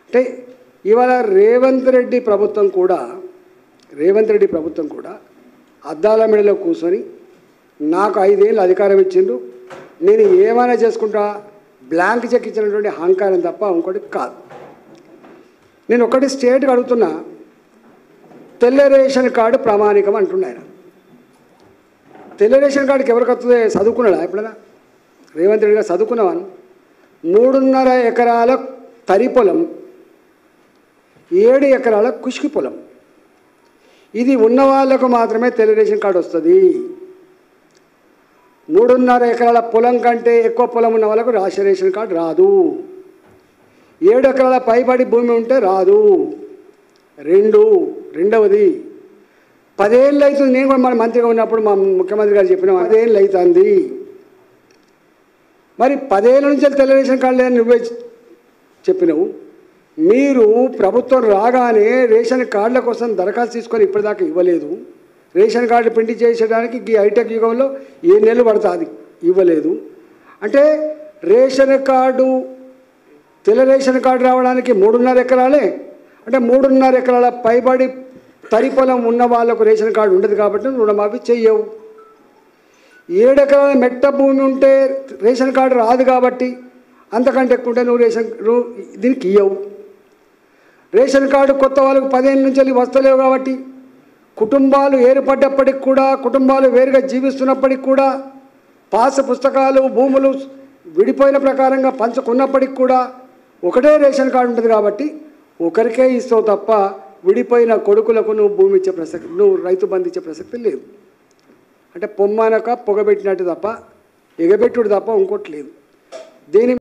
అంటే ఇవాళ రేవంత్ రెడ్డి ప్రభుత్వం కూడా అద్దాల మెడలో కూర్చొని నాకు 5 ఏళ్ళు అధికారం ఇచ్చిండ్రు, నేను ఏమైనా చేసుకుంటా బ్లాంక్ చెక్ ఇచ్చినటువంటి అహంకారం తప్ప ఇంకోటి కాదు. నేను ఒకటి స్టేట్కి అడుగుతున్నా, తెల్ల రేషన్ కార్డు ప్రామాణికం అంటున్నాను. తెల్ల రేషన్ కార్డుకి ఎవరికి వస్తుంది? చదువుకున్నాడా ఎప్పుడైనా? రేవంత్ రెడ్డి గారు చదువుకున్నవాను. 3.5 ఎకరాల తరి పొలం, 7 ఎకరాల కుష్కి పొలం, ఇది ఉన్న వాళ్ళకు మాత్రమే తెల్ల రేషన్ కార్డు వస్తుంది. 3.5 ఎకరాల పొలం కంటే ఎక్కువ పొలం ఉన్న వాళ్ళకు రాష్ట్ర రేషన్ కార్డు రాదు. 7 ఎకరాల పైబడి భూమి ఉంటే రాదు. రెండవది 10 ఏళ్ళు అవుతుంది. నేను కూడా మన మంత్రిగా ఉన్నప్పుడు మా ముఖ్యమంత్రి గారు చెప్పిన 10 ఏళ్ళు అవుతుంది. మరి 10 ఏళ్ళ నుంచి తెల్ల రేషన్ కార్డు లేదని నువ్వే చెప్పినావు. మీరు ప్రభుత్వం రాగానే రేషన్ కార్డుల కోసం దరఖాస్తు తీసుకొని ఇప్పటిదాకా ఇవ్వలేదు. రేషన్ కార్డు ప్రింట్ చేసేయడానికి ఈ హైటెక్ యుగంలో 7 నెలలు పడుతుంది, ఇవ్వలేదు. అంటే రేషన్ కార్డు, తెల్ల రేషన్ కార్డు రావడానికి 3.5 ఎకరాలే, అంటే 3.5 ఎకరాల పైబడి తరి పొలం ఉన్న వాళ్ళకు రేషన్ కార్డు ఉండదు కాబట్టి రుణమాఫీ చెయ్యవు. 7 ఎకరాల మెట్ట భూమి ఉంటే రేషన్ కార్డు రాదు కాబట్టి అంతకంటే ఎక్కువ ఉంటే నువ్వు దీనికి ఇవ్వవు. రేషన్ కార్డు కొత్త వాళ్ళకు 10 ఏళ్ళ నుంచి వెళ్ళి వస్తలేవు కాబట్టి, కుటుంబాలు ఏర్పడ్డప్పటికి కూడా, కుటుంబాలు వేరుగా జీవిస్తున్నప్పటికి కూడా, పాస పుస్తకాలు భూములు విడిపోయిన ప్రకారంగా పంచుకున్నప్పటికి కూడా ఒకటే రేషన్ కార్డు ఉంటుంది కాబట్టి ఒకరికే ఇస్తావు తప్ప విడిపోయిన కొడుకులకు నువ్వు భూమి ఇచ్చే ప్రసక్తి, నువ్వు రైతు బంధు ఇచ్చే ప్రసక్తి లేదు. అంటే పొమ్మనక పొగబెట్టినట్టు తప్ప, ఎగబెట్టుడు తప్ప ఇంకోటి లేదు. దీని